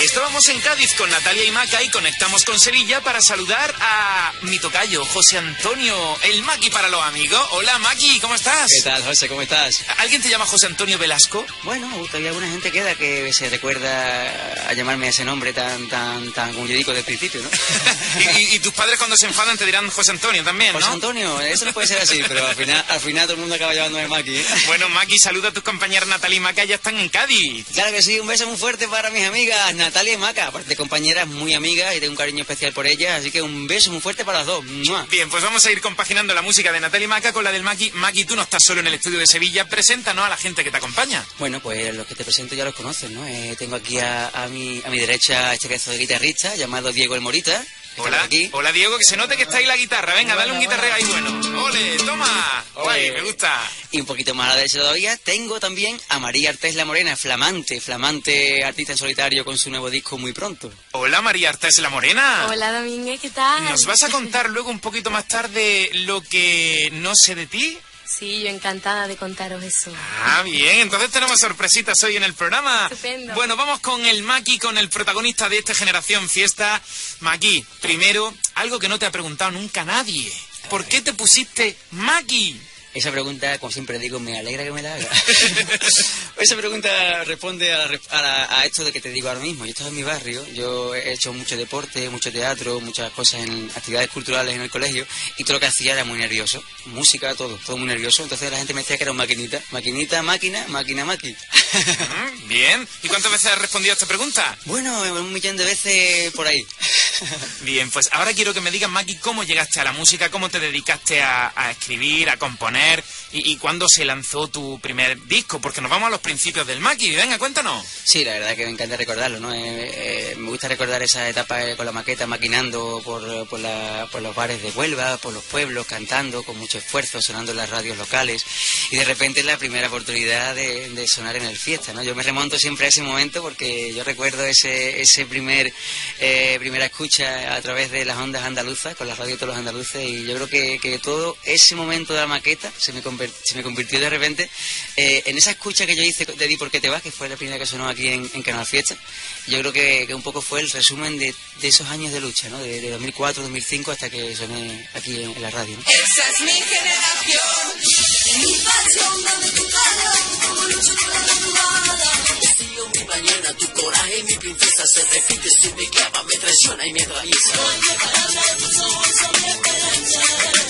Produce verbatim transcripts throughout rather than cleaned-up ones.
Estábamos en Cádiz con Natalia y Maca y conectamos con Sevilla para saludar a mi tocayo, José Antonio, el Maki para los amigos. Hola, Maki, ¿cómo estás? ¿Qué tal, José? ¿Cómo estás? ¿Alguien te llama José Antonio Velasco? Bueno, todavía alguna gente queda que se recuerda a llamarme ese nombre tan, tan, tan, como yo digo, del principio, ¿no? y, y, y tus padres cuando se enfadan te dirán José Antonio también, ¿no? José Antonio, eso no puede ser así, pero al final, al final todo el mundo acaba llamándome Maki, ¿eh? Bueno, Maki, saluda a tus compañeras Natalia y Maca, ya están en Cádiz. Claro que sí, un beso muy fuerte para mis amigas Natalia y Maca, aparte de compañeras muy amigas y tengo un cariño especial por ellas, así que un beso muy fuerte para las dos. ¡Mua! Bien, pues vamos a ir compaginando la música de Natalia y Maca con la del Maki. Maki, tú no estás solo en el estudio de Sevilla, preséntanos a la gente que te acompaña. Bueno, pues los que te presento ya los conocen, ¿no? Eh, tengo aquí a, a, mi, a mi derecha este pedazo de guitarrista llamado Diego el Morita. Hola, aquí. Hola Diego, que se note que está ahí la guitarra. Venga, bueno, dale un guitarreo ahí bueno. ¡Ole, toma! Guay, me gusta. Y un poquito más a la derecha todavía tengo también a María Artés La Morena, flamante, flamante artista en solitario con su nuevo disco muy pronto. Hola María Artés La Morena. Hola Domínguez, ¿qué tal? ¿Nos vas a contar luego un poquito más tarde lo que no sé de ti? Sí, yo encantada de contaros eso. Ah, bien, entonces tenemos sorpresitas hoy en el programa. Estupendo. Bueno, vamos con el Maki, con el protagonista de esta Generación Fiesta. Maki, primero, algo que no te ha preguntado nunca nadie. ¿Por qué te pusiste Maki? Esa pregunta, como siempre digo, me alegra que me la haga. Esa pregunta responde a, la, a, la, a esto de que te digo ahora mismo. Yo estaba en mi barrio, yo he hecho mucho deporte, mucho teatro, muchas cosas en actividades culturales en el colegio, y todo lo que hacía era muy nervioso. Música, todo, todo muy nervioso. Entonces la gente me decía que era un maquinita. Maquinita, máquina, máquina, maqui. Bien. ¿Y cuántas veces has respondido a esta pregunta? Bueno, un millón de veces por ahí. Bien, pues ahora quiero que me digas, Maki, cómo llegaste a la música, cómo te dedicaste a, a escribir, a componer, y, y cuándo se lanzó tu primer disco, porque nos vamos a los principios del Maki. Venga, cuéntanos. Sí, la verdad que me encanta recordarlo, ¿no? Eh, eh, me gusta recordar esa etapa eh, con la maqueta, maquinando por, por, la, por los bares de Huelva, por los pueblos, cantando con mucho esfuerzo, sonando en las radios locales, y de repente la primera oportunidad de, de sonar en el Fiesta, ¿no? Yo me remonto siempre a ese momento porque yo recuerdo ese, ese primer eh, primera escucha a través de las ondas andaluzas, con la radio de todos los andaluces, y yo creo que, que todo ese momento de la maqueta se me, convert, se me convirtió de repente eh, en esa escucha que yo hice de Di por qué te vas, que fue la primera que sonó aquí en, en Canal Fiesta. Yo creo que, que un poco fue el resumen de, de esos años de lucha, ¿no? De, de dos mil cuatro, dos mil cinco hasta que soné aquí en, en la radio, ¿no? Esa es mi generación, mi pasión, dame tu cara, como lucho con la madrugada. Sigo mi ballena, tu coraje, mi princesa se repite, se me clava, me traiciona y me atraviesa. No hay que pararme, tus ojos son mi esperanza.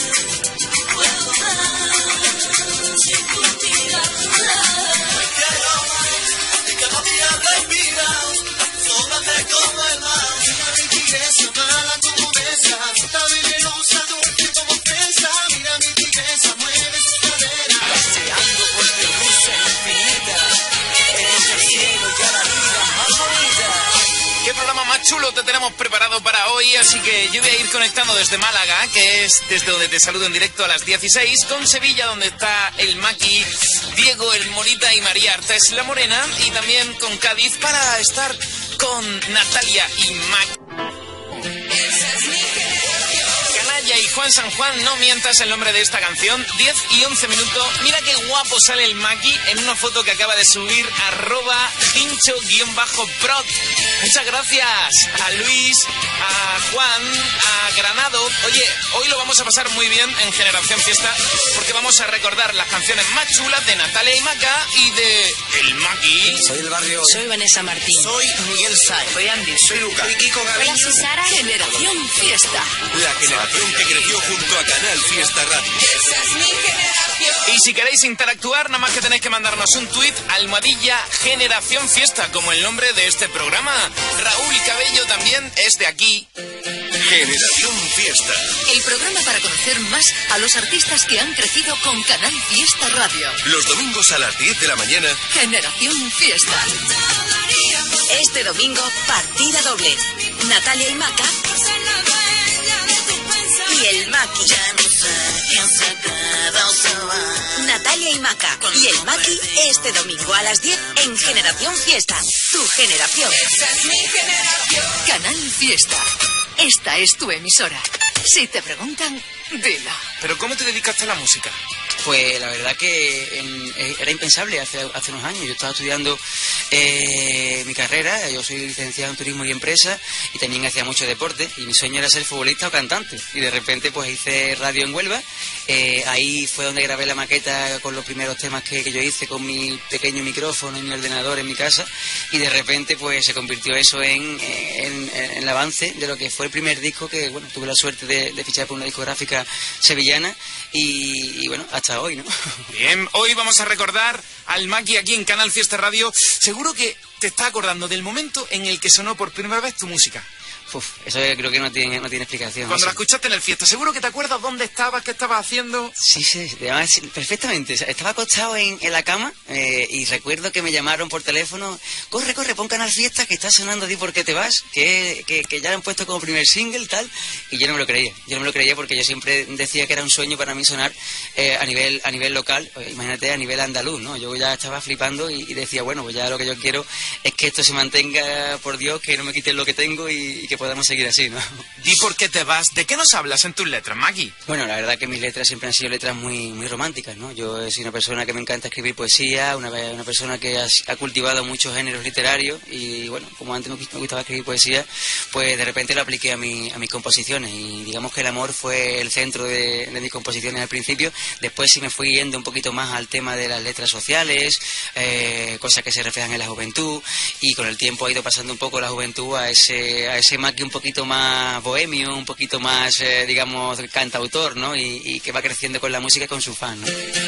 Puedo volar sin tu mirada. Me quiero más, y cada día respira, sóbrate como el mar. Mira mi tigresa, mala como besa, está venenosa, dulce como fresa. Mira mi tigresa, mueve sus caderas. Paseando por tu luz infinita, eres el cielo y a la vida más bonita. ¿Qué programa más chulo te tenemos preparado para hoy? Así que yo voy a ir conectando desde Málaga, que es desde donde te saludo en directo a las dieciséis, con Sevilla, donde está el Maki, Diego el Morita y María Artés La Morena, y también con Cádiz para estar con Natalia y Maki. Canalla y Juan San Juan, no mientas, el nombre de esta canción. Diez y once minutos. Mira qué guapo sale el Maki en una foto que acaba de subir arroba pincho-prod. Muchas gracias a Luis, a Juan, a Granado. Oye, hoy lo vamos a pasar muy bien en Generación Fiesta porque vamos a recordar las canciones más chulas de Natalia y Maca y de el Maki. Soy el barrio. Soy Vanessa Martín. Soy Miguel Sáenz. Soy Andy. Soy Lucas. Soy Kiko Gaviño. Hola, soy Sara. Generación Fiesta. La generación que creció junto a Canal Fiesta Radio. Esa es mi generación. Y si queréis interactuar, nada más que tenéis que mandarnos un tuit, almohadilla Generación Fiesta, como el nombre de este programa. Raúl Cabello también es de aquí. Generación Fiesta. El programa para conocer más a los artistas que han crecido con Canal Fiesta Radio. Los domingos a las diez de la mañana. Generación Fiesta. Este domingo, partida doble. Natalia y Maca. Y el Maki. Natalia y Maca y el Maki este domingo a las diez en Generación Fiesta. Tu generación. Esa es mi generación. Canal Fiesta. Esta es tu emisora. Si te preguntan, dila. ¿Pero cómo te dedicaste a la música? Pues la verdad que en, era impensable hace, hace unos años. Yo estaba estudiando eh, mi carrera, yo soy licenciado en turismo y empresa y también hacía mucho deporte y mi sueño era ser futbolista o cantante. Y de repente pues hice radio en Huelva, eh, ahí fue donde grabé la maqueta con los primeros temas que, que yo hice con mi pequeño micrófono y mi ordenador en mi casa y de repente pues se convirtió eso en, en, en el avance de lo que fue el primer disco que, bueno, tuve la suerte de, de fichar por una discográfica sevillana y, y bueno, hasta hoy, ¿no? Bien, hoy vamos a recordar al Maki aquí en Canal Fiesta Radio. Seguro que te estás acordando del momento en el que sonó por primera vez tu música. Uf, eso creo que no tiene, no tiene explicación. Cuando eso. la escuchaste en el Fiesta, ¿seguro que te acuerdas dónde estabas, qué estabas haciendo? Sí, sí, además, perfectamente. Estaba acostado en, en la cama eh, y recuerdo que me llamaron por teléfono. Corre, corre, pon Canal Fiesta que está sonando a ti por qué te vas, que, que, que ya lo han puesto como primer single, tal. Y yo no me lo creía. Yo no me lo creía porque yo siempre decía que era un sueño para mí sonar eh, a nivel a nivel local, imagínate a nivel andaluz, ¿no? Yo ya estaba flipando y, y decía, bueno, pues ya lo que yo quiero es que esto se mantenga, por Dios, que no me quiten lo que tengo y, y que podamos seguir así, ¿no? Di por qué te vas. ¿De qué nos hablas en tus letras, Maki? Bueno, la verdad que mis letras siempre han sido letras muy muy románticas, ¿no? Yo soy una persona que me encanta escribir poesía, una, una persona que ha, ha cultivado muchos géneros literarios y, bueno, como antes me gustaba escribir poesía, pues de repente lo apliqué a, mi, a mis composiciones y digamos que el amor fue el centro de, de mis composiciones al principio. Después sí me fui yendo un poquito más al tema de las letras sociales, eh, cosas que se reflejan en la juventud y con el tiempo ha ido pasando un poco la juventud a ese, a ese Maki un poquito más bohemio, un poquito más, eh, digamos, cantautor, ¿no? Y, y que va creciendo con la música y con su fan, ¿no?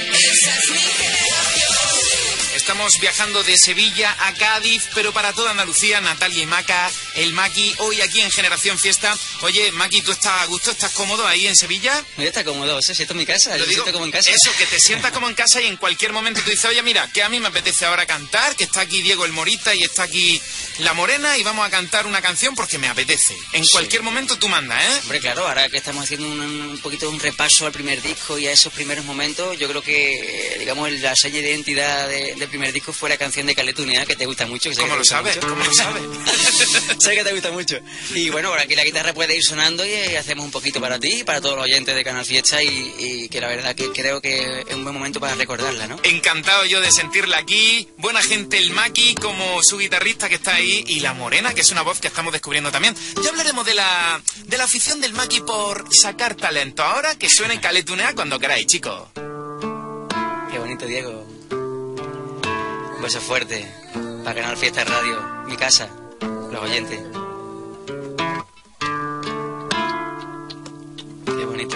Estamos viajando de Sevilla a Cádiz, pero para toda Andalucía, Natalia y Maca, el Maki, hoy aquí en Generación Fiesta. Oye, Maki, ¿tú estás a gusto? ¿Estás cómodo ahí en Sevilla? No, ya está cómodo, o sea, siento en mi casa, Lo yo digo, siento como en casa. Eso, que te sientas como en casa y en cualquier momento tú dices, oye, mira, que a mí me apetece ahora cantar, que está aquí Diego el Morita y está aquí La Morena y vamos a cantar una canción porque me apetece. En Sí. cualquier momento tú mandas, ¿eh? Hombre, claro, ahora que estamos haciendo un, un poquito de un repaso al primer disco y a esos primeros momentos, yo creo que, digamos, la seña de identidad de, del primer disco fue la canción de Caletunea, que te gusta mucho. Que sé ¿Cómo que lo te gusta sabes? mucho. ¿Cómo lo sabes? Sé que te gusta mucho. Y bueno, por aquí la guitarra puede ir sonando y, y hacemos un poquito para ti y para todos los oyentes de Canal Fiesta y, y que la verdad que creo que es un buen momento para recordarla, ¿no? Encantado yo de sentirla aquí. Buena gente el Maki, como su guitarrista que está ahí, y La Morena, que es una voz que estamos descubriendo también. Ya hablaremos de la, de la afición del Maki por sacar talento. Ahora que suene Caletunea cuando queráis, chicos. Qué bonito, Diego. Un beso fuerte para Canal Fiesta Radio, mi casa, los oyentes. Qué bonito.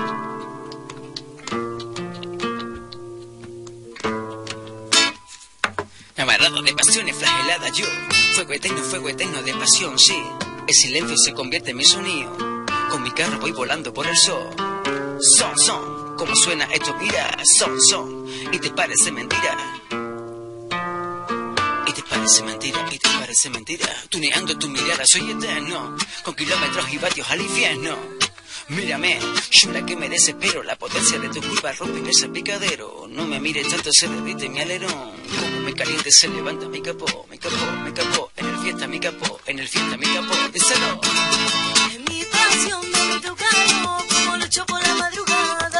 Amarrado de pasiones flageladas yo, fuego eterno, fuego eterno de pasión, sí. El silencio se convierte en mi sonido, con mi carro voy volando por el sol. Son, son, como suena esto, mira, son, son, y te parece mentira. Y te parece mentira, y te parece mentira. Tuneando tu mirada, soy eterno, con kilómetros y vatios al infierno. Mírame, yo la que me desespero, la potencia de tu curva rompe en ese picadero. No me mires tanto, se derrite mi alerón. Como me caliente se levanta mi capó, mi capó, mi capó. En el fiesta mi capó, en el fiesta mi capó. Díselo. Es mi pasión, de tu calor, como lucho por la madrugada.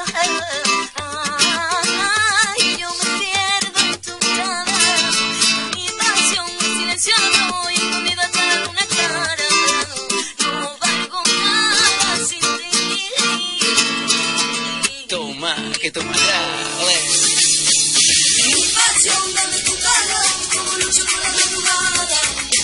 Ay, yo me pierdo en tu mirada. Mi pasión, mi silenciado y escondido hasta la luna clara. No valgo nada sin ti. Toma, que tomará. Olé. Mi pasión, de tu calor, como lucho por la madrugada.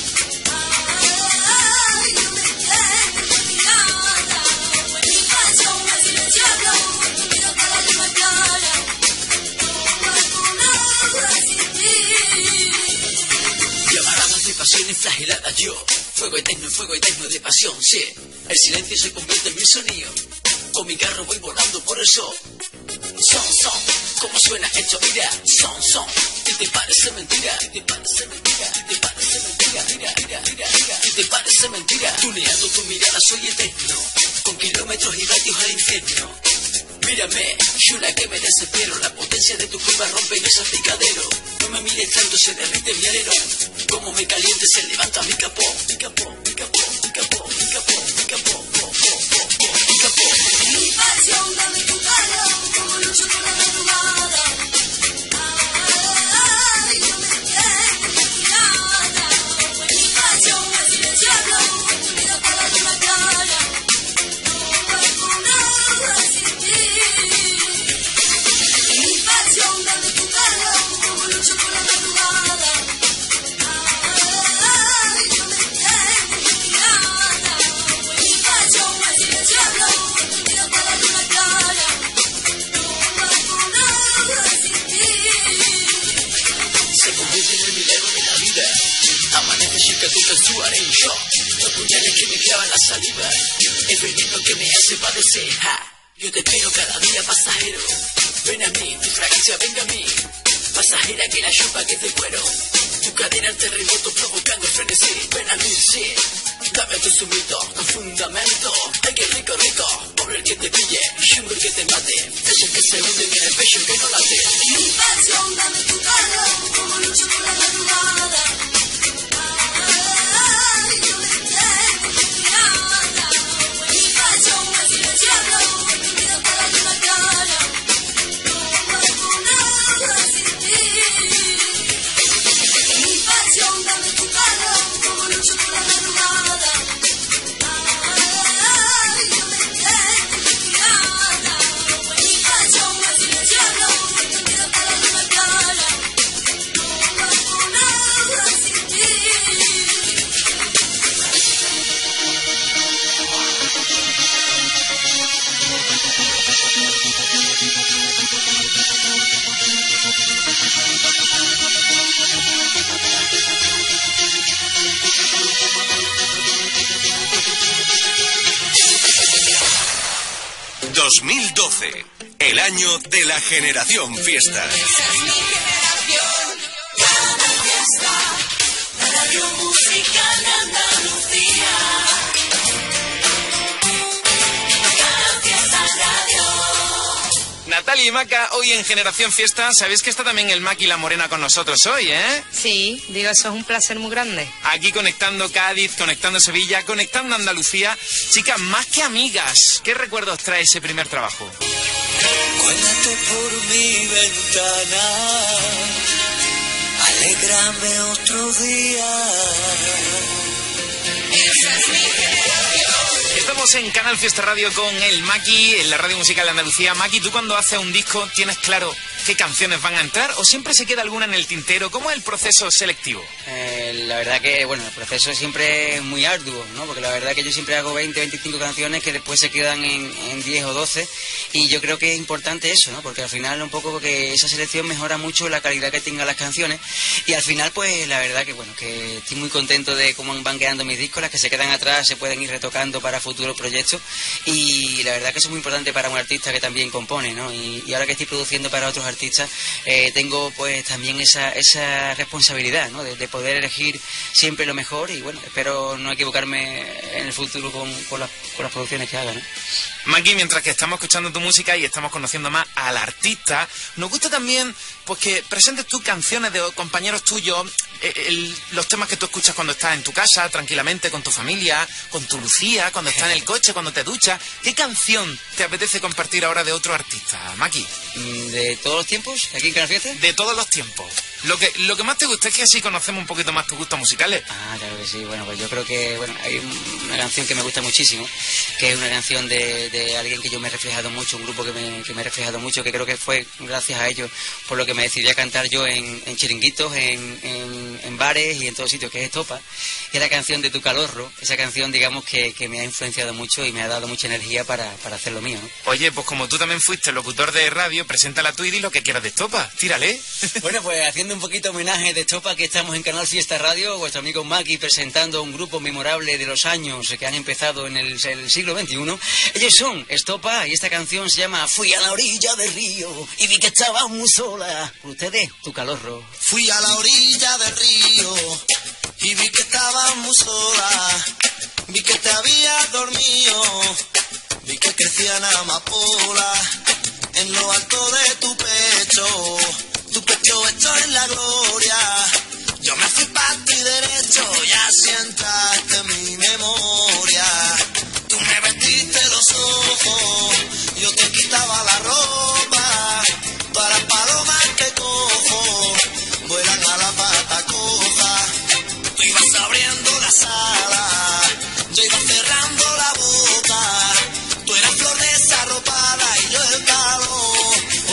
Ay, yo me pierdo en tu mirada. Mi pasión, mi silenciado y escondido hasta la luna clara. No valgo nada sin ti. Llamaradas de pasiones flageladas yo, fuego eterno, fuego eterno de pasión, sí. El silencio se convierte en mi sonido, con mi carro voy volando por el sol. Son, son, como suena esto, mira, son, son. ¿Qué te parece mentira? ¿Qué te parece mentira? ¿Qué te parece mentira? Mira, mira, mira, mira. ¿Qué te parece mentira? Tuneando tu mirada soy eterno, con kilómetros y radios al infierno. Mírame, yo la que me desespero, la potencia de tu curva rompe en ese picadero. No me mires tanto, se derrite mi alerón. Como me caliente se levanta mi capó, mi capó, mi capó, mi capó, mi capó, mi capó, po, po, po, po, mi capó. Mi pasión, dame tu calor, como lucho por la madrugada. haré un show. Los puñales que me clavan la saliva, el veneno que me hace padecer. Ja. Yo te espero cada día, pasajero. Ven a mí, tu fragancia venga a mí. Pasajera que la chupa que es de cuero. Tu cadera el terremoto provocando el frenesí. Ven a mí, sí. Dame tu zumito con fundamento. Ay, qué rico, rico. Pobre el que te pille, chungo el que te mate. Es el que se hunde en el pecho que no late. Mi pasión, dame tu calor, como lucho con la madrugada. Ay, yo le tengo confianza. Mi pasión es silenciarlo, mira para la cara. No puedo nada sin ti. Mi pasión, dame tu calor, como lucho con la madrugada. Ay, yo le tengo confianza. Mi pasión es silenciarlo, mira para la cara. No puedo nada sin ti. dos mil doce, el año de la generación fiesta. Radio Musical Andalucía. Canal Fiesta Radio. Natalia y Maca, hoy en Generación Fiesta, sabéis que está también el Maki y la Morena con nosotros hoy, ¿eh? Sí, digo, eso es un placer muy grande. Aquí conectando Cádiz, conectando Sevilla, conectando Andalucía. Chicas, más que amigas, ¿qué recuerdos trae ese primer trabajo? Cuélate por mi ventana, alégrame otro día. Estamos en Canal Fiesta Radio con el Maki, en la radio musical de Andalucía. Maki, ¿tú cuando haces un disco tienes claro qué canciones van a entrar o siempre se queda alguna en el tintero? ¿Cómo es el proceso selectivo? Eh, la verdad que, bueno, el proceso siempre es muy arduo, ¿no? Porque la verdad que yo siempre hago veinte, veinticinco canciones que después se quedan en, en diez o doce y yo creo que es importante eso, ¿no? Porque al final un poco que esa selección mejora mucho la calidad que tengan las canciones y al final pues la verdad que, bueno, que estoy muy contento de cómo van quedando mis discos, las que se quedan atrás se pueden ir retocando para futuros proyectos y la verdad que eso es muy importante para un artista que también compone, ¿no? Y, y ahora que estoy produciendo para otros artistas eh, tengo pues también esa, esa responsabilidad, ¿no? De, de poder elegir siempre lo mejor y bueno, espero no equivocarme en el futuro con, con, las, con las producciones que haga, ¿no? Maki, mientras que estamos escuchando tu música y estamos conociendo más al artista, nos gusta también pues que presentes tú canciones de compañeros tuyos, eh, el, los temas que tú escuchas cuando estás en tu casa, tranquilamente, con tu familia, con tu Lucía, cuando estás en el coche, cuando te duchas. ¿Qué canción te apetece compartir ahora de otro artista, Maki? ¿De todos los tiempos? ¿Aquí en Canal Fiesta? De todos los tiempos. Lo que, lo que más te gusta es que así conocemos un poquito más tus gustos musicales. Ah, claro que sí. Bueno, pues yo creo que bueno hay una canción que me gusta muchísimo, que es una canción de, de alguien que yo me he reflejado mucho, un grupo que me, que me he reflejado mucho, que creo que fue gracias a ellos por lo que me decidí a cantar yo en, en chiringuitos, en, en, en bares y en todos sitios, que es Estopa. Y es la canción de Tu Calorro, esa canción, digamos, que, que me ha influenciado mucho y me ha dado mucha energía para, para hacer lo mío, ¿no? Oye, pues como tú también fuiste locutor de radio, preséntala tú y di lo que quieras de Estopa. Tírale. Bueno, pues haciendo un poquito homenaje de Estopa, que estamos en Canal Fiesta Radio, vuestro amigo Maki presentando un grupo memorable de los años que han empezado en el, el siglo veintiuno. Ellos son Estopa y esta canción se llama Fui a la orilla del río y vi que estabas muy sola. Por ustedes, Tu Calorro. Fui a la orilla del río y vi que estabas muy sola. Vi que te habías dormido, vi que crecían amapolas en lo alto de tu pecho. Tu pecho hecho en la gloria. Yo me fui pa' ti derecho y así entraste en mi memoria. Tú me vendiste los ojos, yo te quitaba la ropa. Todas las palomas que cojo vuelan a la pata coja. Tú ibas abriendo las alas, yo iba cerrando la boca. Tú eras flor desarropada y yo el calor.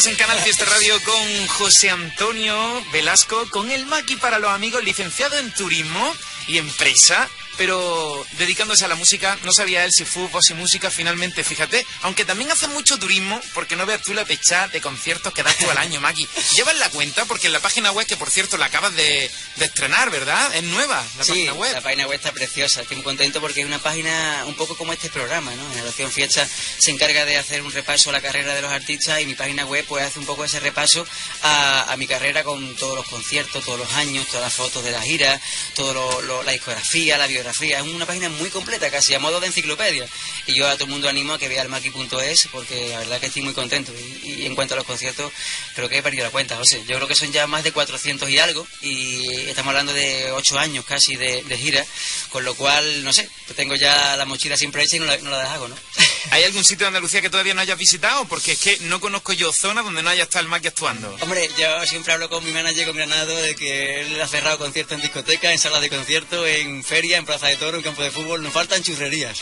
Estamos en Canal Fiesta Radio con José Antonio Velasco, con el Maki para los amigos, licenciado en Turismo y Empresa, pero dedicándose a la música. No sabía él si fútbol, si música, finalmente, fíjate, aunque también hace mucho turismo, porque no veas tú la pechada de conciertos que das tú al año, Maki. Llevas la cuenta, porque en la página web, que por cierto la acabas de, de estrenar, ¿verdad? Es nueva la sí, página web. La página web está preciosa, estoy muy contento porque es una página un poco como este programa, ¿no? Generación Fiesta se encarga de hacer un repaso a la carrera de los artistas y mi página web pues hace un poco ese repaso a, a mi carrera con todos los conciertos, todos los años, todas las fotos de la gira, todo lo, lo, la discografía, la biografía. Es una página muy completa, casi a modo de enciclopedia. Y yo a todo el mundo animo a que vea el maki punto es, porque la verdad que estoy muy contento. Y, y en cuanto a los conciertos, creo que he perdido la cuenta, José. Yo creo que son ya más de cuatrocientos y algo, y estamos hablando de ocho años casi de, de gira, con lo cual, no sé, tengo ya la mochila siempre hecha y no la, no la deshago, ¿no? ¿Hay algún sitio de Andalucía que todavía no hayas visitado? Porque es que no conozco yo zona donde no haya estado el Maki actuando. Hombre, yo siempre hablo con mi manager, con Granado, de que él ha cerrado conciertos en discotecas, en salas de conciertos, en feria, en plaza de toro, en campo de fútbol. Nos faltan churrerías.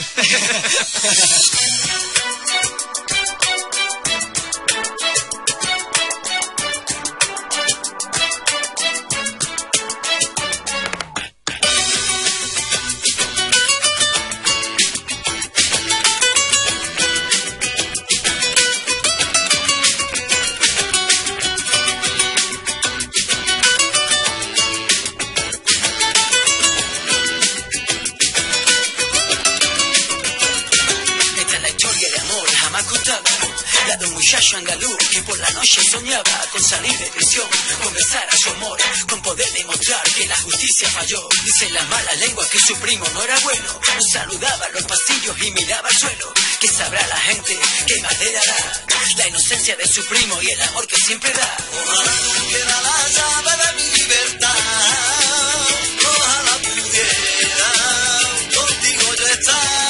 Andaluz que por la noche soñaba con salir de prisión, con besar a su amor, con poder demostrar que la justicia falló. Dicen las malas lenguas que su primo no era bueno, nos saludaba en los pasillos y miraba al suelo. Que sabrá la gente que madera da la inocencia de su primo y el amor que siempre da. Ojalá tuviera la llave de mi libertad, ojalá pudiera contigo yo estar.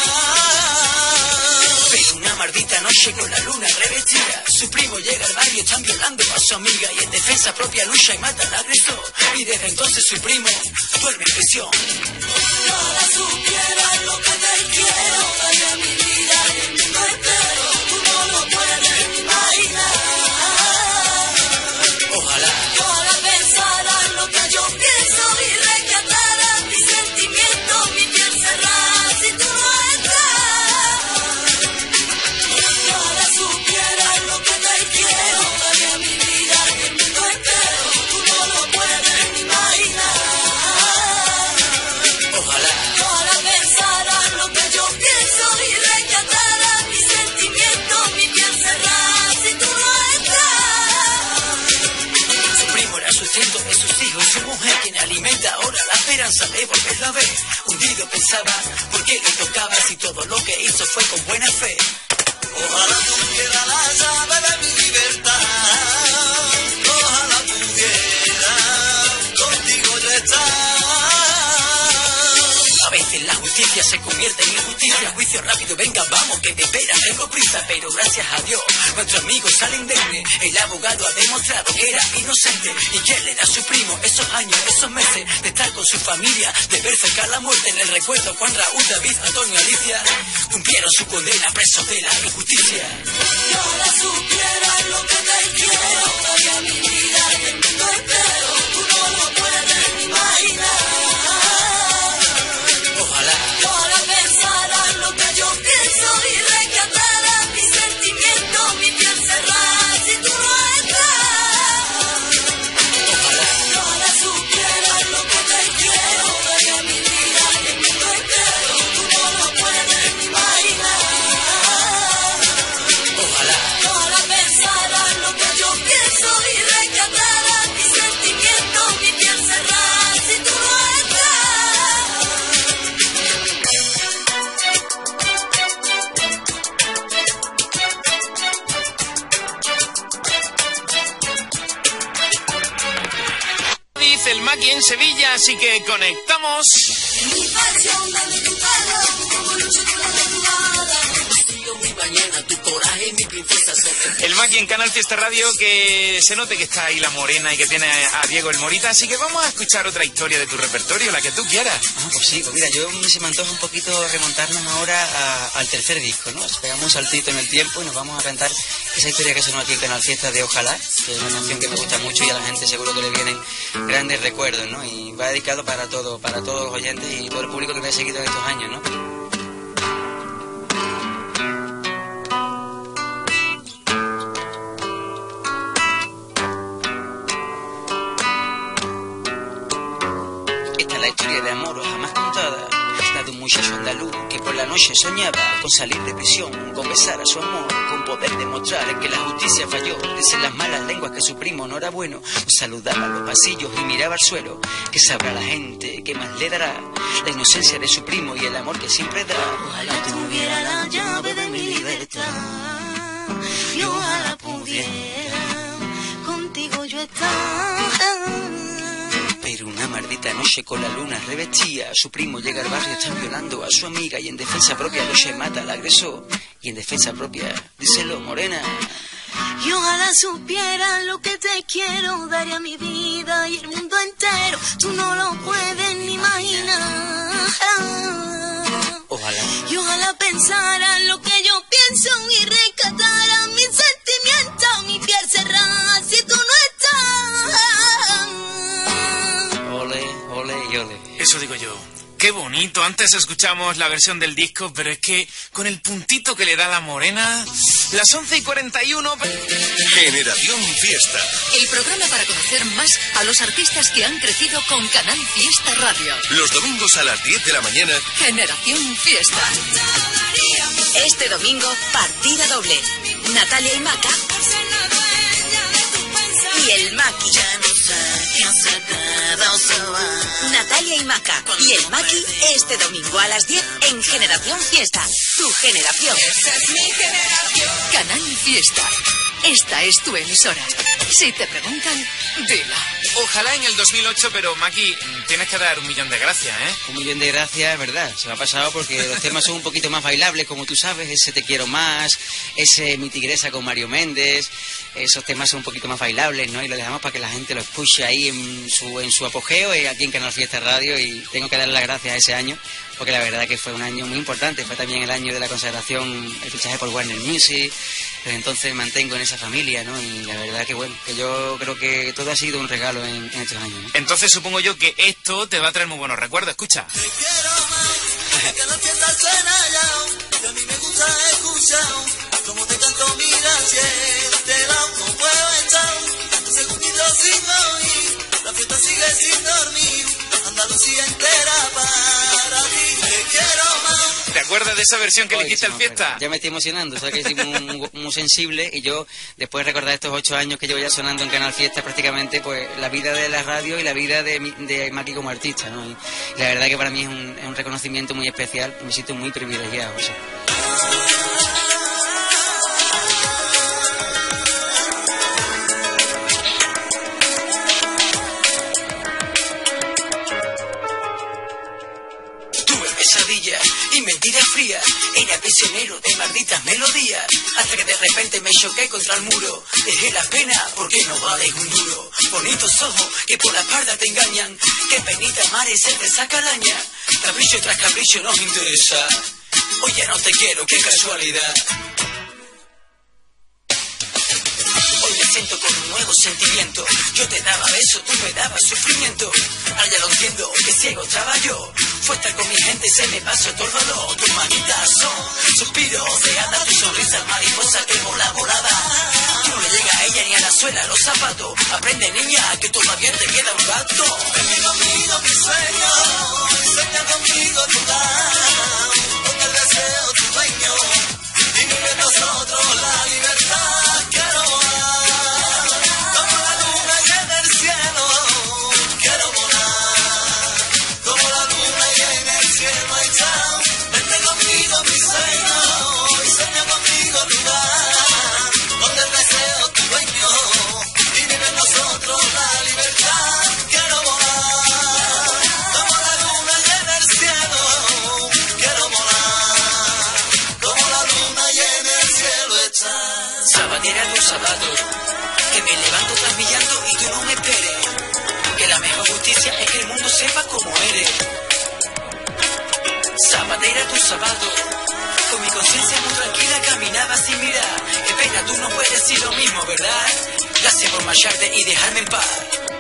Pero una maldita noche con la luna revestida, su primo llega al barrio, están violando a su amiga y en defensa propia lucha y mata al agresor. Y desde entonces su primo duerme en prisión. Ojalá supiera lo que te quiero, daría mi vida y el mundo entero, tú no lo puedes imaginar. Ojalá, ojalá pensara lo que yo pienso y rescatara mis sentimientos, mi piel cerrada si tú no estás. Ojalá supiera lo que te quiero, daría mi vida y el mundo entero, tú no lo puedes imaginar. ojalá, Ojalá pensara lo que yo pienso y rescatara mis sentimientos, mi piel cerrada si tú no estás. su primo era sustento de sus hijos y su mujer quien alimenta ahora la esperanza de volverla a ver. Hundido pensaba por qué le tocaba si todo lo que hizo fue con buena fe. Ojalá tuviera la llave de mi libertad, ojalá pudiera contigo yo estar. A veces la justicia se convierte en injusticia, juicio rápido, venga vamos que te espera, tengo prisa, pero gracias a Dios nuestro amigo sale indemne. El abogado ha demostrado que era inocente y que él era su primo esos años, esos meses de estar con su familia, de ver cerca la muerte. En el recuerdo Juan, Raúl, David, Antonio, Alicia cumplieron su condena presos de la injusticia. Ojalá supiera lo que te quiero, daría mi vida y el mundo entero, tú no lo puedes imaginar. Ojalá, Ojalá pensara lo que yo pienso y rescatara mis sentimientos, mi piel cerrada si tú no estás. ojalá, Ojalá supiera lo que te quiero, daría mi vida y el mundo entero, tú no lo puedes imaginar. ojalá, Ojalá pensara lo que yo pienso y rescatara mis sentimientos, mi piel cerrada si tú no estás. Dice el Maki en Sevilla, así que conectamos. Mi pasión, dame tu calor, como lucho con la madrugada. mi mañana, tu coraje, mi princesa se El Maki en Canal Fiesta Radio, que se note que está ahí la morena y que tiene a Diego el Morita, así que vamos a escuchar otra historia de tu repertorio, la que tú quieras. Ah, pues sí, pues mira, yo se me antoja un poquito remontarnos ahora a, al tercer disco, ¿no? Pegamos un saltito en el tiempo y nos vamos a cantar esa historia que sonó aquí en Canal Fiesta de Ojalá, que es una canción que me gusta mucho y a la gente seguro que le vienen grandes recuerdos, ¿no? Y va dedicado para todo, para todos los oyentes y todo el público que me ha seguido en estos años, ¿no? La historia de amor jamás contada, la de un muchacho andaluz que por la noche soñaba con salir de prisión, con besar a su amor, con poder demostrar que la justicia falló. Dicen las malas lenguas que su primo no era bueno, saludaba a los pasillos y miraba al suelo. Que sabrá la gente, que más le dará la inocencia de su primo y el amor que siempre da. Ojalá tuviera la llave de mi libertad y ojalá pudiera contigo yo estar. Pero una maldita noche con la luna revestía, su primo llega al barrio, están violando a su amiga y en defensa propia lo se mata al agresor. Y en defensa propia, díselo, morena. Y ojalá supiera lo que te quiero, daría mi vida y el mundo entero, tú no lo puedes ni imaginar. Ojalá. Y ojalá pensara lo que yo pienso y rescatara mis sentimientos, mi piel cerrada si tú no estás. Ole, ole y ole. Eso digo yo. Qué bonito. Antes escuchamos la versión del disco, pero es que con el puntito que le da la morena, las once y cuarenta y uno... Generación Fiesta. El programa para conocer más a los artistas que han crecido con Canal Fiesta Radio. Los domingos a las diez de la mañana. Generación Fiesta. Este domingo, partida doble. Natalia y Maca. Y el Maki. Natalia y Maca y el Maki este domingo a las diez en Generación Fiesta. Tu generación. Esa es mi generación. Canal Fiesta. Esta es tu emisora. Si te preguntan, dila. Ojalá en el dos mil ocho, pero Maki, tienes que dar un millón de gracias, ¿eh? Un millón de gracias, verdad. Se me ha pasado porque los temas son un poquito más bailables, como tú sabes. Ese Te Quiero Más, ese Mi Tigresa con Mario Méndez. Esos temas son un poquito más bailables, ¿no? Y lo dejamos para que la gente lo escuche ahí en su, en su apogeo, y aquí en Canal Fiesta Radio. Y tengo que darle las gracias a ese año, porque la verdad que fue un año muy importante. Fue también el año de la consagración, el fichaje por Warner Music. Desde entonces me mantengo en esa familia, ¿no? Y la verdad que bueno, que yo creo que todo ha sido un regalo en, en estos años, ¿no? Entonces supongo yo que esto te va a traer muy buenos recuerdos. Escucha. Te quiero más, que la fiesta suena ya, que a mí me gusta escuchar, como te canto, mira, siéntela, no puedo estar, un segundito sin oír, la fiesta sigue sin dormir, Andalucía entera para ti, te quiero más. ¿Te acuerdas de esa versión que le hiciste al Fiesta? Ya me estoy emocionando, sabes que estoy muy, muy sensible, y yo, después de recordar estos ocho años que llevo ya sonando en Canal Fiesta, prácticamente, pues, la vida de la radio y la vida de, de Maki como artista, ¿no? Y la verdad que para mí es un, es un reconocimiento muy especial, me siento muy privilegiado, ¿sí? Y mentira fría, era prisionero de malditas melodías, hasta que de repente me choqué contra el muro. Dejé la pena porque no vale un duro. Bonitos ojos que por la espalda te engañan, qué penita mare se te saca laña. Capricho tras capricho nos interesa, hoy ya no te quiero, qué casualidad. Hoy me siento con un nuevo sentimiento, yo te daba besos, tú me dabas sufrimiento. Ahora ya lo entiendo, que ciego estaba yo, fue estar con mi gente, se me pasó todo el dolor. Tus manitas son suspiros de hada, tu sonrisa mariposa que mola, volaba. Tú no le llegas a ella ni a la suela, los zapatos. Aprende, niña, que todavía te queda un rato. Ven conmigo mi sueño, sueña conmigo tu lado, porque el deseo tu dueño, y vive nosotros la libertad. Quiero volar, como la luna y en el cielo. Quiero volar, como la luna y en el cielo. Ahí está, vente conmigo mi sueño, y sueña conmigo tu lugar, donde el deseo tu dueño, y vive nosotros la libertad. Quiero volar, como la luna y en el cielo. zapatera de un zapato, que me levanto trasvillando y tú no me esperes, que la mejor justicia es que el mundo sepa cómo eres. Zapatera tu zapato, con mi conciencia muy tranquila caminaba sin mirar. Qué pena, tú no puedes decir lo mismo, ¿verdad? Gracias por marcharte y dejarme en paz.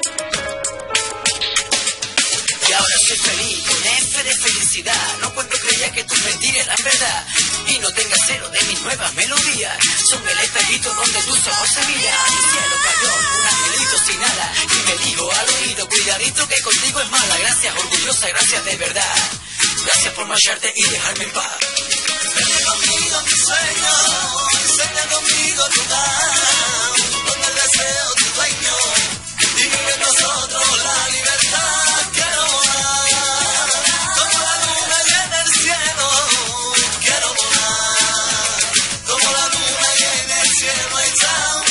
Y ahora soy feliz, con F de felicidad. No cuento creía que tus mentiras eran verdad. Y no tengas cero de mis nuevas melodías. Son el espejito donde tus ojos se miran. Mi cielo cayó, un angelito sin ala. Y me dijo al oído, cuidadito que contigo es mala. Gracias, orgullosa, gracias de verdad. Gracias por marcharte y dejarme en paz. Vente conmigo mi sueño, sueña conmigo tu lugar, donde el deseo tu dueño, y vive en nosotros la libertad. Quiero volar, como la luna llena el cielo. Quiero volar, como la luna llena el cielo. Ay, chao.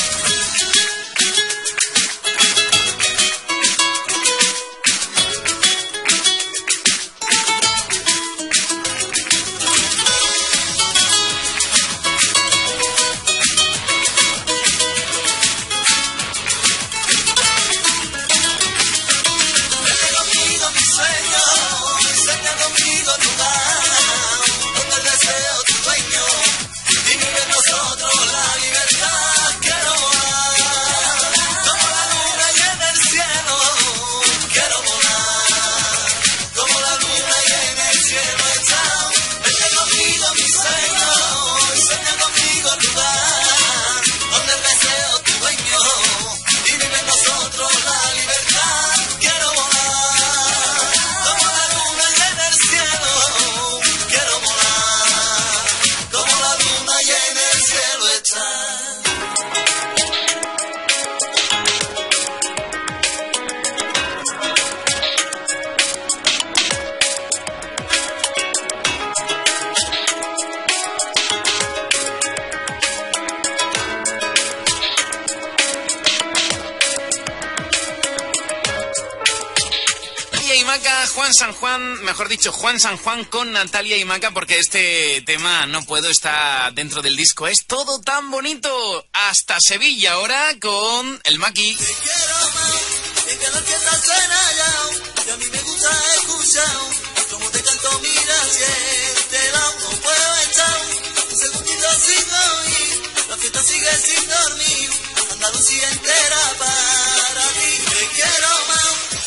Juan San Juan, mejor dicho, Juan San Juan con Natalia y Maca, porque este tema No Puedo está dentro del disco. Es todo tan bonito. Hasta Sevilla ahora con el Maki. Te quiero más, es que la fiesta suena ya, y a mí me gusta escuchar como te canto, mira, si este lado no puedo echar un segundito sin oír, la fiesta sigue sin dormir, Andalucía entera para ti. Te quiero más.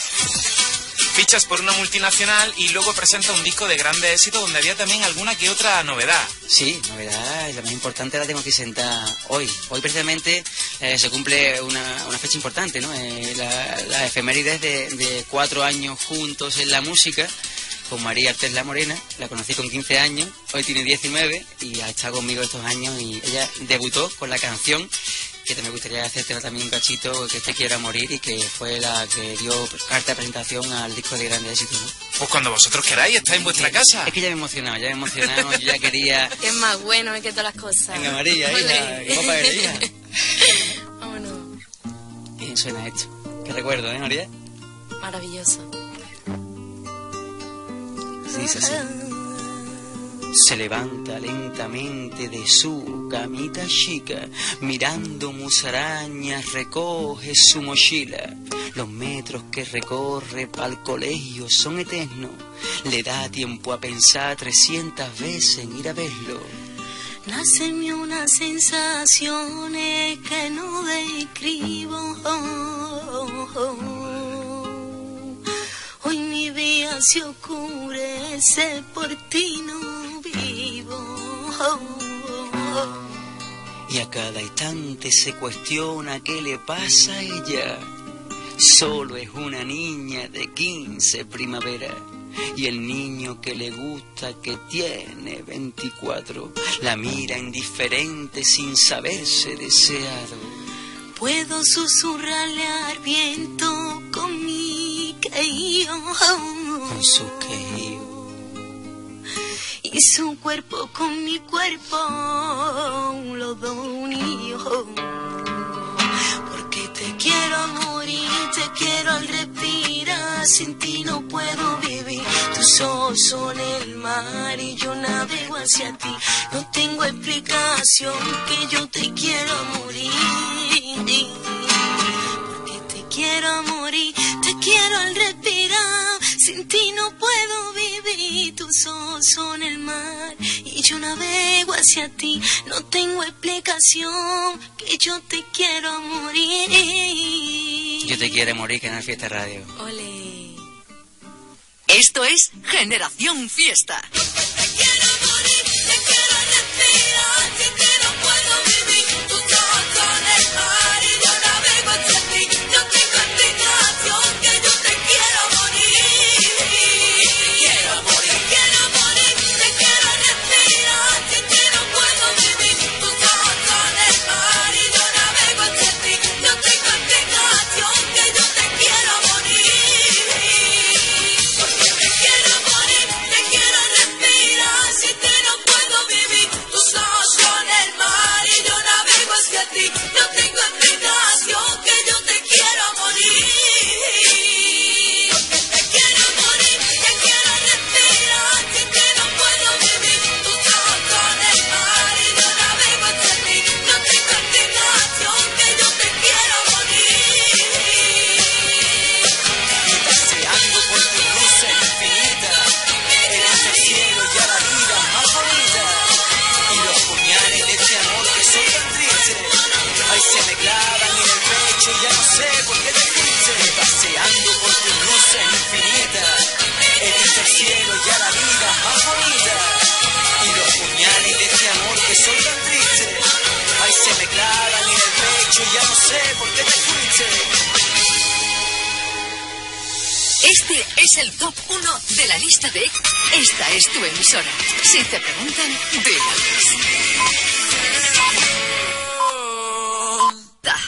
Fichas por una multinacional y luego presenta un disco de grande éxito donde había también alguna que otra novedad. Sí, novedad, y la más importante la tengo que sentar hoy. Hoy precisamente eh, se cumple una, una fecha importante, ¿no? Eh, la, la efemérides de, de cuatro años juntos en la música con María Artés La Morena. La conocí con quince años, hoy tiene diecinueve y ha estado conmigo estos años y ella debutó con la canción que me gustaría hacerte también un cachito, que te quiera morir, y que fue la que dio carta de presentación al disco de grande éxito, ¿no? Pues cuando vosotros queráis, está en vuestra casa. Es que ya me he emocionado, ya me he emocionado, yo ya quería... Es más bueno que todas las cosas. Venga, María, hija, ¿qué papá eres, hija? Vámonos. Bien suena esto. Qué recuerdo, ¿eh, María? Maravilloso. Sí, dice así. Se levanta lentamente de su camita chica, mirando musarañas recoge su mochila. Los metros que recorre pa'l colegio son eternos, le da tiempo a pensar trescientas veces en ir a verlo. Nacenme unas sensaciones que no describo. Oh, oh, oh. Hoy mi vida se oscurece, por ti no vivo. Oh, oh, oh. Y a cada instante se cuestiona qué le pasa a ella. Solo es una niña de quince primavera. Y el niño que le gusta, que tiene veinticuatro, la mira indiferente sin saberse deseado. Puedo susurrarle al viento con mi quejío, con su quejío, y su cuerpo con mi cuerpo, los dos unidos. Porque te quiero quiero morir, te quiero al respirar, sin ti no puedo vivir. Tus ojos son el mar y yo navego hacia ti. No tengo explicación que yo te quiero morir. Porque te quiero morir, te quiero al respirar, sin ti no puedo vivir. Tus ojos son el mar y yo navego hacia ti. No tengo explicación que yo te quiero morir. Yo te quiero morir, Canal Fiesta Radio. Ole. Esto es Generación Fiesta. Te quiero morir, te quiero respirar, sin ti no puedo vivir. Tus ojos son el mar y yo navego hacia ti. Yo tengo explicación que yo te quiero morir. Quiero morir, quiero morir, te quiero respirar, sin ti no puedo vivir. Tus ojos son el mar y yo navego hacia ti. Yo tengo explicación que yo te quiero morir. Porque te quiero morir, te quiero respirar, sin ti no puedo vivir. Tus ojos son el mar y yo navego hacia ti. No tengo explicación que yo te quiero morir. Porque te quiero morir, te quiero respirar, sin ti no puedo vivir. Tus ojos son el mar y yo navego hacia ti. No tengo explicación que yo te quiero morir. Paseando por tu luz infinita, eres el cielo y a la vida más bonita. Y los puñales de este amor que son tan tristes, ay, se me clavan en el pecho y ya no sé por qué te fuiste. Paseando por tu luz infinita, eres el cielo y a la vida más bonita. Y los puñales de este amor que son tan tristes, ay, se me clavan en el pecho y ya no sé por qué te fuiste. Este es el top uno de la lista de Esta es tu emisora. Si te preguntan, diles. Ta.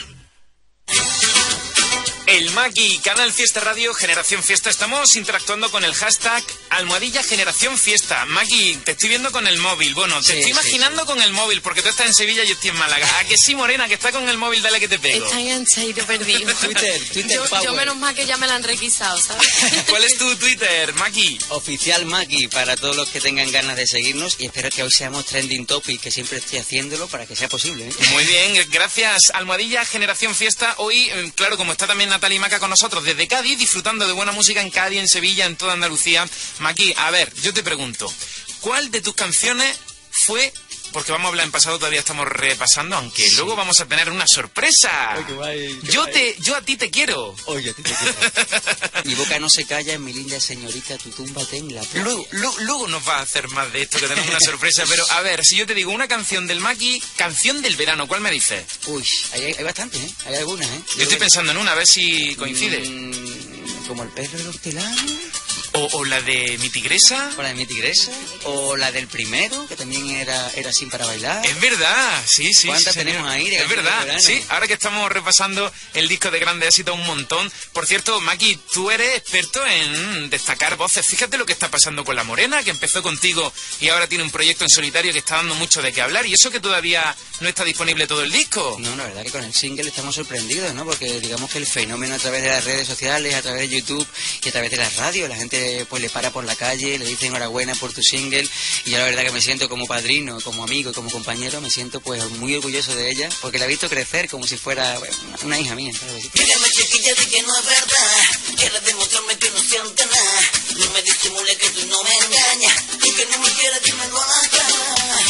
El Maki, Canal Fiesta Radio, Generación Fiesta. Estamos interactuando con el hashtag almohadilla Generación Fiesta. Maki, te estoy viendo con el móvil. Bueno, te Sí, estoy sí, imaginando sí. con el móvil, porque tú estás en Sevilla y yo estoy en Málaga. ¿A que sí, Morena, que está con el móvil? Dale que te pego. Está enganchadito perdido. Twitter, Twitter yo, Power. yo menos mal que ya me la han requisado, ¿sabes? ¿Cuál es tu Twitter, Maki? Oficial Maki, para todos los que tengan ganas de seguirnos, y espero que hoy seamos trending topic, que siempre estoy haciéndolo para que sea posible, ¿eh? Muy bien, gracias, almohadilla Generación Fiesta. Hoy, eh, claro, como está también Natalia y Maca con nosotros desde Cádiz, disfrutando de buena música en Cádiz, en Sevilla, en toda Andalucía. Maki, a ver, yo te pregunto, ¿cuál de tus canciones fue? Porque vamos a hablar en pasado, todavía estamos repasando, aunque Sí. luego vamos a tener una sorpresa. Ay, qué guay, qué yo guay. te, yo a ti te quiero. Oye, a ti te quiero. Mi boca no se calla, mi linda señorita, tu tumba ten la playa. Luego, luego, luego nos va a hacer más de esto, que tenemos una sorpresa. Pero a ver, si yo te digo una canción del Maki, canción del verano, ¿cuál me dices? Uy, hay, hay bastantes, ¿eh? Hay algunas, ¿eh? Yo estoy pensando en una, a ver si coincide. Mm, como el perro del hortelano, O, o la de mi tigresa. o la de mi tigresa, o la del primero, que también era, era sin para bailar. Es verdad, sí, sí. ¿Cuántas sí, señor. tenemos ahí de Es canciones verdad, de verano? sí. Ahora que estamos repasando el disco de Grande Éxito un montón. Por cierto, Maki, tú eres experto en destacar voces. Fíjate lo que está pasando con La Morena, que empezó contigo y ahora tiene un proyecto en solitario que está dando mucho de qué hablar. Y eso que todavía no está disponible todo el disco. No, la verdad que con el single estamos sorprendidos, ¿no? Porque digamos que el fenómeno a través de las redes sociales, a través de YouTube y a través de la radio, la gente pues le para por la calle, le dice enhorabuena por tu single, y yo la verdad que me siento como padrino, como amigo y como compañero, me siento pues muy orgulloso de ella, porque la he visto crecer como si fuera bueno, una, una hija mía, ¿sabes? Mírame chiquilla, di que no es verdad. Quieres demostrarme que no sientes nada. No me disimule que tú no me engañas. Tú que no me quieres, dímelo a la cara.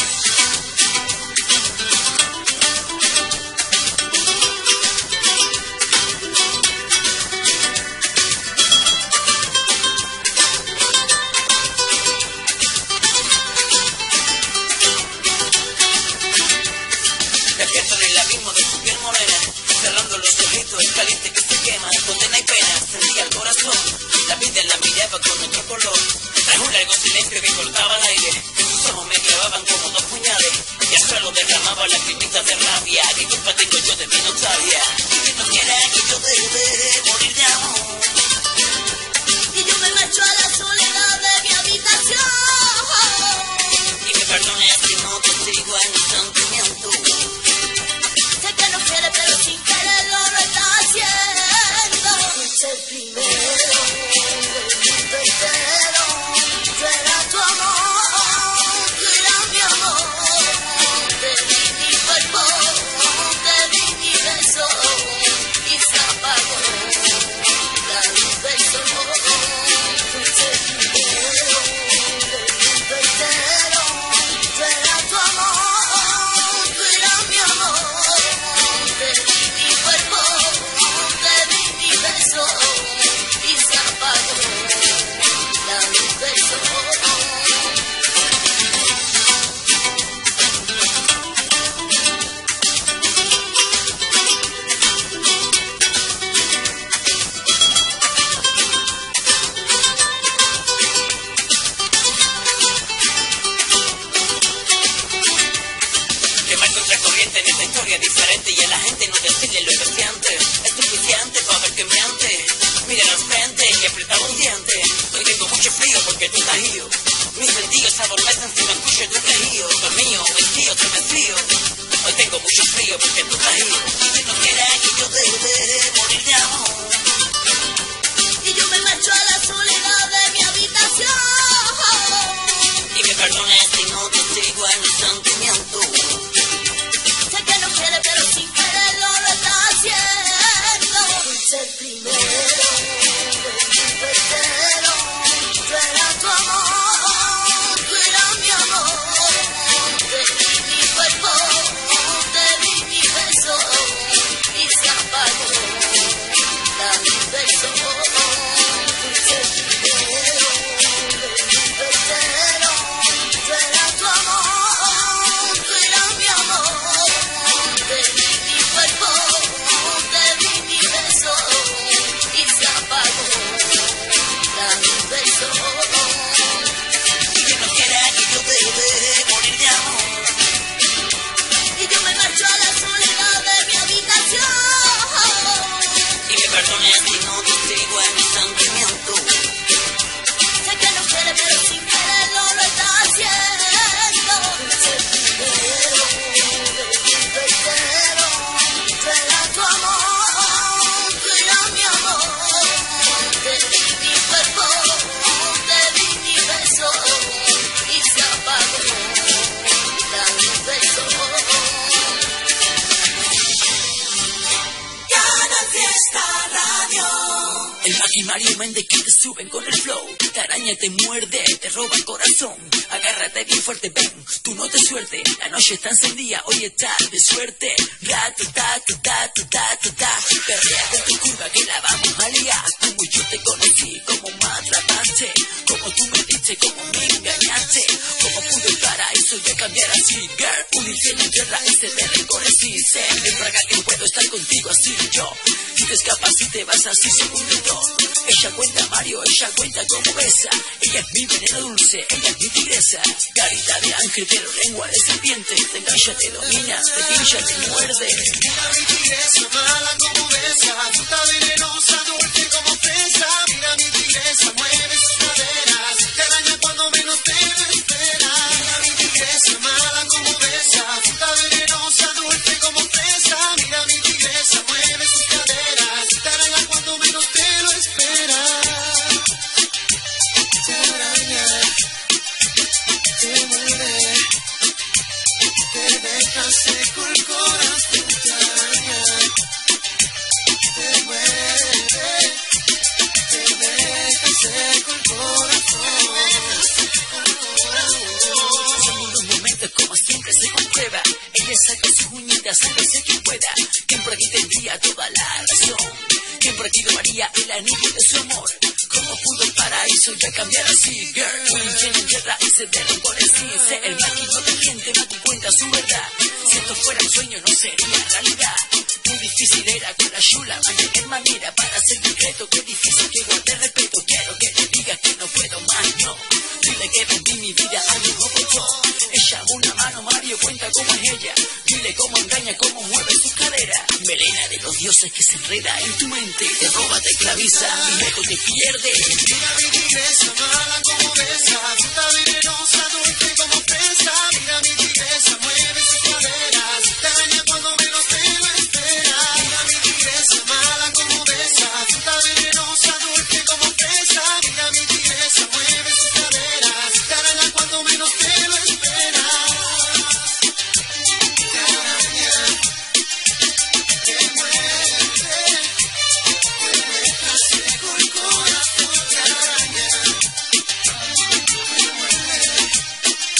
Despierto en el abismo de tu piel morena, cerrando los ojitos, el caliente que se quema, condena y pena, sentía el corazón, la vida la miraba con otro color, tras un largo silencio que cortaba el aire, tus ojos me clavaban como dos puñales, y al suelo derramaba lagrimitas de rabia, ¿qué culpa tengo yo de mi nostalgia? Y que no quieras que yo te dé morir de amor, y yo me marcho a la soledad de mi habitación, y me perdones si no te sigo en mi sentimiento. Sé que no quiere, pero sin quererlo no está haciendo. valiente en esta historia diferente y a la gente no decirle lo especiante. Es suficiente para ver que me ante. Mira al frente y aprieta un diente. Hoy tengo mucho frío porque tú estás ido. Mis sentidos se adormecen si me escucho tu quejido. Dormido, vestido, te me frío. Hoy tengo mucho frío porque tú estás ido. Y que no quiera que yo deje morir de amor. Y yo me marcho a la soledad de mi habitación. Y me perdones si no te sigo en el sentimiento. Sé que no quiere, pero sin quererlo lo está haciendo. Fuiste el primero de mi tercero. Tú eras tu amor, tú eras mi amor. Te di mi cuerpo, te di mi beso. Y se apagó la mi beso. Fuiste el primero de mi tercero. Tú eras tu amor, tú eras mi amor. Te di mi cuerpo, te di mi beso. Y se apagó la mi beso. Y que no quiera que yo deje morir de amor. Y yo me marcho a la soledad de mi habitación. Y me perdones si no te sigo en el sentimiento. Sé que no quiere, pero sin quererlo lo está haciendo. Fuiste el primero de mi tercero. Tú eras tu amor, tú eras mi amor. Te di mi cuerpo, te di mi beso. Y se apagó la mi beso. Canal Fiesta Radio. El Maki Mario Méndez que te suben con el flow. Te araña, te muerde, te roba el corazón. Agárrate bien fuerte, ven, tú no te suerte. La noche está encendida, hoy está de suerte. Ra, ta, ta, ta, ta, ta, ta, ta, ta. Perrea con tu curva que la vamos a liar. Como yo te conocí, como me atrapaste. Como tú me diste, como me engañaste. Como pude para eso ya cambiar así, girl. Un infierno en tierra y se me recorre así. Sé, ven para acá que no puedo estar contigo así yo. Si te escapas y te vas así segundito. Ella cuenta Mario, ella cuenta como besa. Ella es mi veneno dulce, ella es mi tigresa. Carita de ángel pero lengua de serpiente. Te engancha, te domina, te pincha, te muerde. Mira mi tigresa, mala como besa, fruta venenosa, dulce como fresa. Mira mi tigresa, mueve sus caderas, te araña cuando menos te lo esperas. Mira mi tigresa, mala como besa, fruta venenosa, dulce como fresa. Mira mi tigresa, mueve sus caderas, te araña cuando menos te lo esperas. Te araña, te muerde, te deja seco el corazón, te araña, te muerde, te deja seco el corazón. Son unos momentos como siempre se comprueba. Ella saca sus uñitas, sálvese quien pueda. Quien por aquí tendría toda la razón. Quien por aquí tomaría el anillo de su amor. ¿Cómo pudo el paraíso ya cambiar así, girl? Un infierno en tierra y se derrocó en sí. Sé el Maki no te miente, Maki cuenta su verdad. Si esto fuera un sueño no sería realidad. Muy difícil era con la chula mantener manera para hacer decreto. Qué difícil que guarde respeto. Quiero que le digas que no puedo más, no. Dile que vendí mi vida a mi robot. Ella una mano, Mario cuenta cómo es ella. Dile cómo engaña, cómo mueve sus caderas. Melena de los dioses que se enreda en tu mente. Te roba, te esclaviza y luego te pierde. Mira mi tigresa, mala como besa, fruta venenosa, dulce como fresa. Mira mi tigresa, mueve sus caderas, te araña cuando menos te lo esperas. Mira mi tigresa, mala como besa, fruta venenosa, dulce como fresa. Mira mi tigresa, mueve sus caderas, te araña cuando menos te lo esperas. Te araña, te muerde, te deja seco el corazón, te araña, te muerde.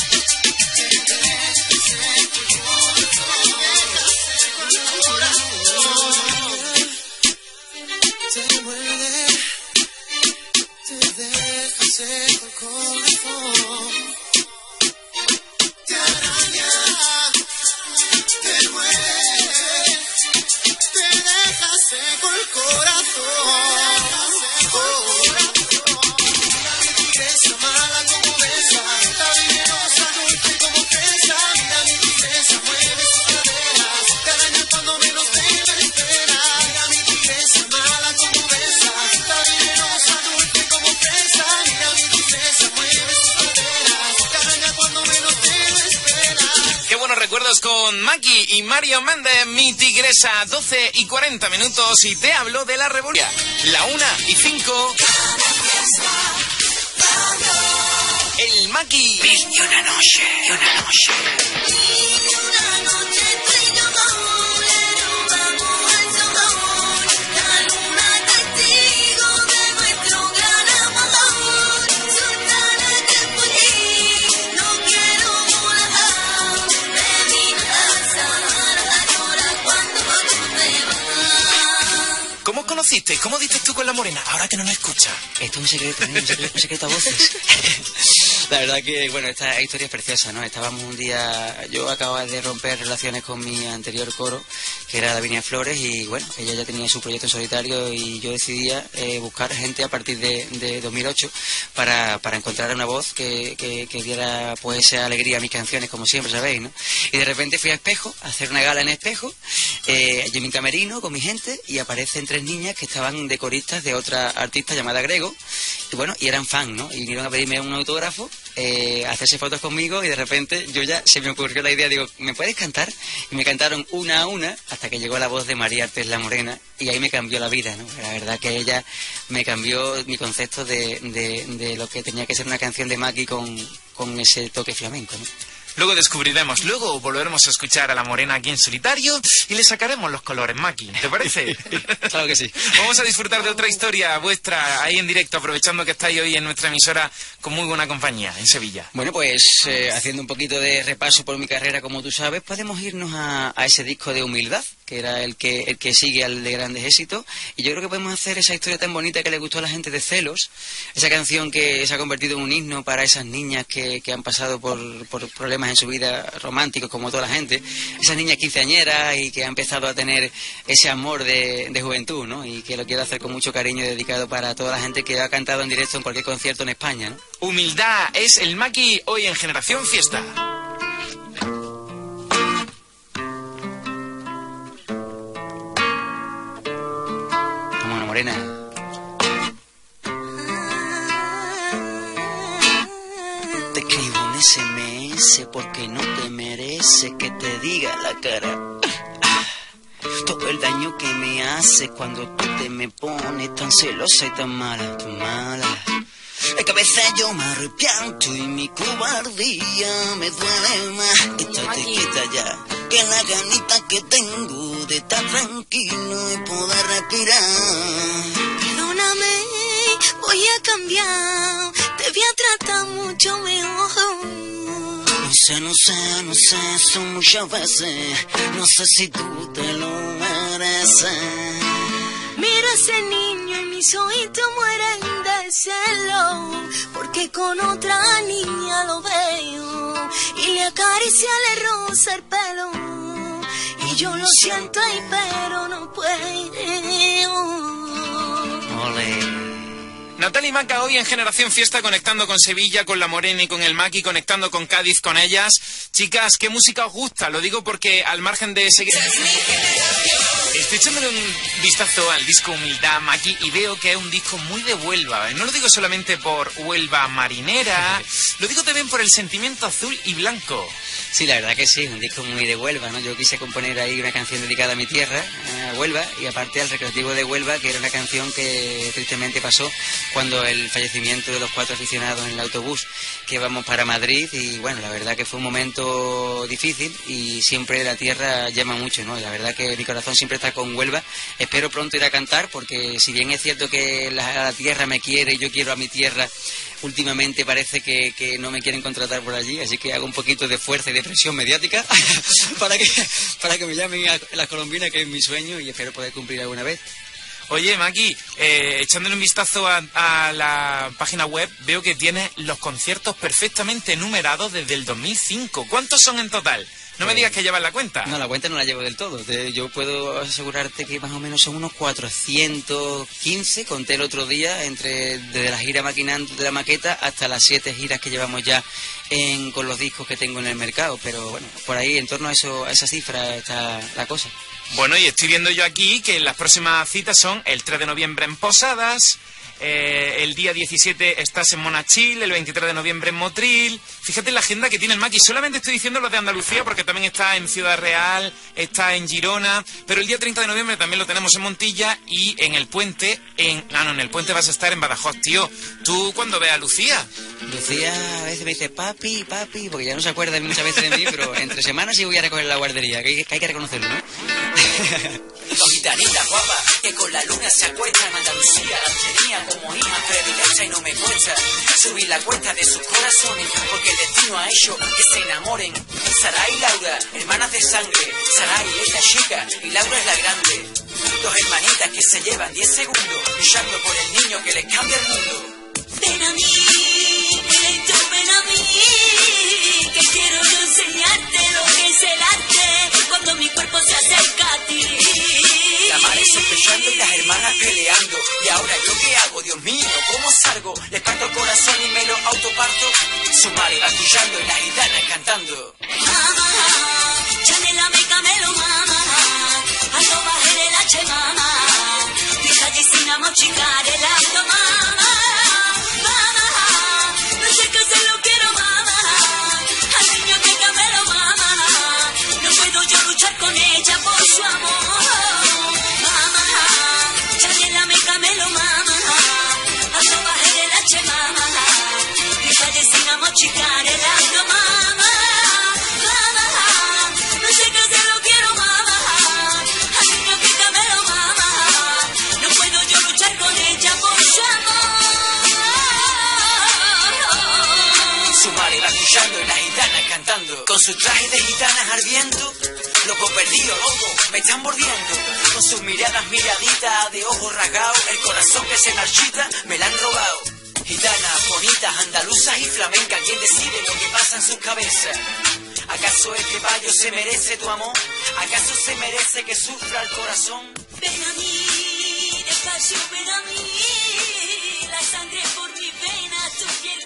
recuerdos con Maki y Mario Méndez, mi tigresa, doce y cuarenta minutos, y te hablo de la revolución. La una y cinco. El Maki. Y una noche, y una noche. ¿Cómo conociste? ¿Cómo dices tú con la morena? Ahora que no nos escucha. Esto es un secreto, ¿no? un, secreto un secreto a voces. La verdad que, bueno, esta historia es preciosa, ¿no? Estábamos un día, yo acababa de romper relaciones con mi anterior coro, que era Davinia Flores, y bueno, ella ya tenía su proyecto en solitario y yo decidía eh, buscar gente a partir de, de dos mil ocho para, para encontrar una voz que, que, que diera pues esa alegría a mis canciones, como siempre, ¿sabéis, no? Y de repente fui a Espejo, a hacer una gala en Espejo, eh, yo en mi camerino con mi gente, y aparecen tres niñas que estaban de coristas de otra artista llamada Grego, y bueno, y eran fan, ¿no? Y vinieron a pedirme un autógrafo, eh, a hacerse fotos conmigo, y de repente yo ya se me ocurrió la idea, digo, ¿me puedes cantar? Y me cantaron una a una hasta que llegó la voz de María Artes La Morena, y ahí me cambió la vida, ¿no? La verdad que ella me cambió mi concepto de, de, de lo que tenía que ser una canción de Maki con, con ese toque flamenco, ¿no? Luego descubriremos, luego volveremos a escuchar a la morena aquí en solitario y le sacaremos los colores, Maki. ¿Te parece? Claro que sí. Vamos a disfrutar de otra historia vuestra ahí en directo, aprovechando que estáis hoy en nuestra emisora con muy buena compañía en Sevilla. Bueno, pues eh, haciendo un poquito de repaso por mi carrera, como tú sabes, podemos irnos a, a ese disco de Humildad, que era el que el que sigue al de Grandes Éxitos, y yo creo que podemos hacer esa historia tan bonita que le gustó a la gente de Celos, esa canción que se ha convertido en un himno para esas niñas que, que han pasado por, por problemas en su vida románticos, como toda la gente, esas niñas quinceañeras y que han empezado a tener ese amor de, de juventud, ¿no? Y que lo quiero hacer con mucho cariño y dedicado para toda la gente que ha cantado en directo en cualquier concierto en España, ¿no? Humildad es el Maki hoy en Generación Fiesta. Vamos, morena. Te escribo un ese eme ese porque no te merece que te diga la cara todo el daño que me hace cuando tú te me pones tan celosa y tan mala, tan mala. Es que a veces yo me arrepiento y mi cobardía me duele más. Quítate, quita ya, que la ganita que tengo de estar tranquilo y poder respirar. Perdóname, voy a cambiar, te voy a tratar mucho mejor. No sé, no sé, no sé, son muchas veces, no sé si tú te lo mereces. Mira a ese niño y mis ojitos mueren de celo, porque con otra niña lo veo y le acaricia, le roza el pelo, y yo lo siento ahí pero no puedo. Ole. Natalia y Maca hoy en Generación Fiesta, conectando con Sevilla, con La Morena y con el Maki, conectando con Cádiz, con ellas. Chicas, ¿qué música os gusta? Lo digo porque al margen de seguir... Estoy echándole un vistazo al disco Humildad, Maki, y veo que es un disco muy de Huelva. No lo digo solamente por Huelva marinera, lo digo también por el sentimiento azul y blanco. Sí, la verdad que sí, un disco muy de Huelva, ¿no? Yo quise componer ahí una canción dedicada a mi tierra, a Huelva, y aparte al Recreativo de Huelva, que era una canción que tristemente pasó cuando el fallecimiento de los cuatro aficionados en el autobús que íbamos para Madrid, y bueno, la verdad que fue un momento difícil y siempre la tierra llama mucho, ¿no? Y la verdad que mi corazón siempre está con Huelva. Espero pronto ir a cantar, porque si bien es cierto que la, la tierra me quiere y yo quiero a mi tierra, últimamente parece que, que no me quieren contratar por allí, así que hago un poquito de fuerza y de presión mediática para que para que me llamen a las colombinas, que es mi sueño, y espero poder cumplir alguna vez. Oye, Maki, eh, echándole un vistazo a, a la página web, veo que tienes los conciertos perfectamente numerados desde el dos mil cinco. ¿Cuántos son en total? No me digas que llevas la cuenta. No, la cuenta no la llevo del todo. Yo puedo asegurarte que más o menos son unos cuatrocientos quince, conté el otro día, entre desde la gira maquinando de la maqueta hasta las siete giras que llevamos ya en, con los discos que tengo en el mercado. Pero bueno, por ahí, en torno a, eso, a esa cifra está la cosa. Bueno, y estoy viendo yo aquí que las próximas citas son el tres de noviembre en Posadas, eh, el día diecisiete estás en Monachil, el veintitrés de noviembre en Motril. Fíjate la agenda que tiene el Maki. Solamente estoy diciendo los de Andalucía porque también está en Ciudad Real, está en Girona, pero el día treinta de noviembre también lo tenemos en Montilla y en el Puente, en... Ah, no, en el Puente vas a estar en Badajoz, tío. ¿Tú cuándo ves a Lucía? Lucía a veces me dice, papi, papi, porque ya no se acuerda muchas veces de mí, pero entre semanas sí voy a recoger la guardería, que hay que, hay que reconocerlo, ¿no? Dos gitanitas guapas que con la luna se acuestan. Andalucía las tenía como hijas predilectas y no me cuesta subir la cuesta de sus corazones, porque el destino ha hecho que se enamoren. Saray y Laura, hermanas de sangre. Saray es la chica y Laura es la grande. Dos hermanitas que se llevan diez segundos luchando por el niño que les cambia el mundo. Ven a mí, Leito, ven a mí, que quiero yo enseñarte lo que es el arte, cuando mi cuerpo se acerca a ti. La madre sospechando y las hermanas peleando. Y ahora yo qué hago, Dios mío, ¿cómo salgo? Les parto el corazón y me lo autoparto. Su madre va escuchando y las gitanas cantando. Mamá, Chanela me camelo, mamá, alto baje el H, mamá, fija Gisina mochicar el alto, mamá. No sé qué se lo quiero, mamá, al niño que camelo, mamá, no puedo yo luchar con ella por su amor. Mamá, Chanela me camelo, mamá, alto baje el H, mamá, fija Gisina mochicar el alto, mamá. No sé qué se lo quiero, mamá, al niño que camelo, mamá, no puedo yo luchar con ella por su amor. Su madre va escuchando y las gitanas cantando. Con sus trajes de gitanas ardiendo, loco perdido, loco, me están mordiendo. Con sus miradas miraditas de ojos rasgados, el corazón que se marchita, me la han robado. Gitanas, bonitas, andaluzas y flamencas, ¿quién decide lo que pasa en sus cabezas? ¿Acaso este payo se merece tu amor? ¿Acaso se merece que sufra el corazón? Ven a mí, despacio, ven a mí, la sangre por mi vena, tu piel.